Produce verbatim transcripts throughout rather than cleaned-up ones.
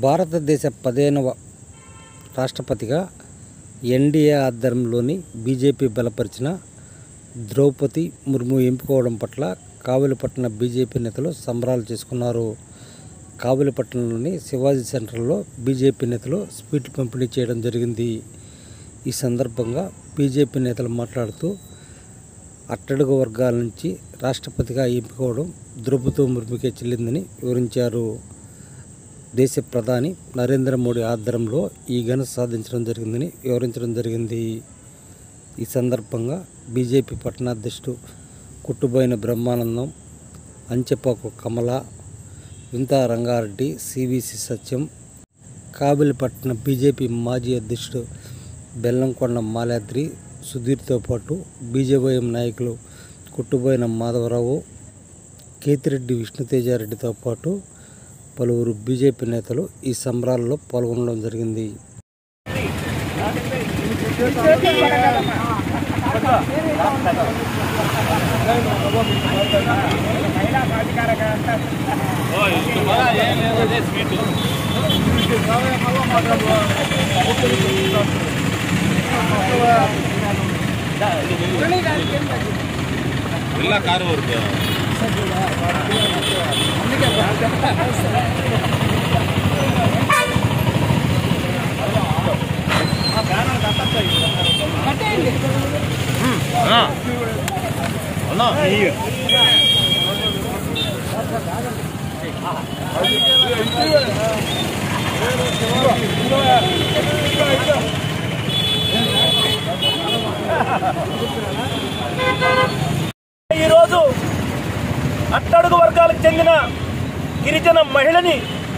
భారతదేశ పదిహేనవ రాష్ట్రపతిగా ఎన్డీఏ ఆధ్వర్యంలోని బీజేపీ బలపరిచిన ద్రౌపది ముర్ము ఎంపికవడం పట్ల కావలిపట్టణ బీజేపీ నేతలు సంబరాలు చేసుకున్నారు. కావలిపట్టణంలోని శివాజీ సెంటర్లో బీజేపీ నేతలు స్వీట్లు పంపిణీ చేయడం జరిగింది. ఈ సందర్భంగా బీజేపీ నేతలు మాట్లాడుతూ అట్టడుగు వర్గాల నుంచి రాష్ట్రపతిగా ఎంపికవడం ద్రౌపది ముర్ముకే చెల్లిందని వివరించారు. దేశ ప్రధాని నరేంద్ర మోడీ ఆధ్వర్యంలో ఈ ఘనత సాధించడం జరిగిందని వివరించడం జరిగింది. ఈ సందర్భంగా బీజేపీ పట్టణాధ్యక్షుడు కుట్టుబోయిన బ్రహ్మానందం, అంచెపాకు కమల, వింతా రంగారెడ్డి, సివిసి సత్యం, కావలిపట్టణ బీజేపీ మాజీ అధ్యక్షుడు బెల్లంకొండ మాలాద్రి, సుధీర్తో పాటు బీజేవైఎం నాయకులు కుట్టుబోయిన మాధవరావు, కేతిరెడ్డి విష్ణుతేజారెడ్డితో పాటు పలువురు బీజేపీ నేతలు ఈ సంబరాల్లో పాల్గొనడం జరిగింది. ఈరోజు అట్టడుగు వర్గాలకు చెందిన గిరిజన మహిళని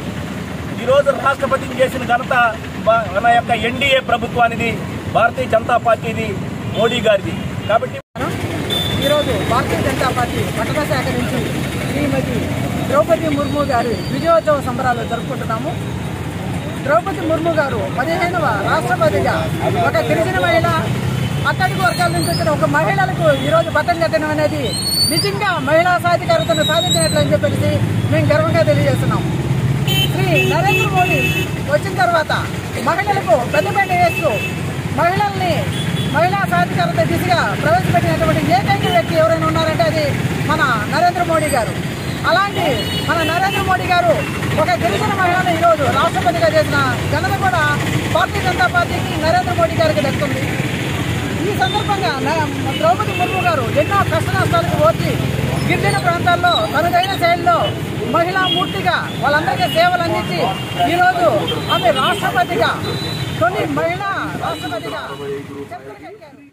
ఈరోజు రాష్ట్రపతిని చేసిన ఘనత మన యొక్క ఎన్డీఏ ప్రభుత్వానిది, భారతీయ జనతా పార్టీది, మోడీ గారిది. కాబట్టి ఈరోజు భారతీయ జనతా పార్టీ పట్టణ శాఖ నుంచి శ్రీమతి ద్రౌపది ముర్ము గారి విజయోత్సవ సంబరాలు జరుపుకుంటున్నాము. ద్రౌపది ముర్ము గారు పదిహేనవ రాష్ట్రపతిగా ఒక గిరిజన మహిళ, అట్టడుగు వర్గాల నుంచి వచ్చిన ఒక మహిళలకు ఈరోజు పట్టం కట్టడం అనేది నిజంగా మహిళా సాధికారతను సాధించినట్లని చెప్పేసి మేము గర్వంగా తెలియజేస్తున్నాం. శ్రీ నరేంద్ర మోడీ వచ్చిన తర్వాత మహిళలకు పెద్దపేట వేస్తూ మహిళల్ని మహిళా సాధికారత దిశగా ప్రవేశపెట్టినటువంటి ఏకైక వ్యక్తి ఎవరైనా ఉన్నారంటే అది మన నరేంద్ర మోడీ గారు. అలాంటి మన నరేంద్ర మోడీ గారు ఒక గిరిజన మహిళను ఈరోజు రాష్ట్రపతిగా చేసిన ఘనత కూడా భారతీయ జనతా పార్టీకి నరేంద్ర మోడీ గారికి దక్కుతుంది. ఈ సందర్భంగా ద్రౌపది ముర్ము గారు ఎన్నో కష్ట నష్టాలకు ఓర్చి గిరిజన ప్రాంతాల్లో తనదైన శైలిలో మహిళా మూర్తిగా వాళ్ళందరికీ సేవలు అందించి ఈరోజు ఆమె రాష్ట్రపతిగా, తొలి మహిళా రాష్ట్రపతిగా చరిత్రకెక్కారు.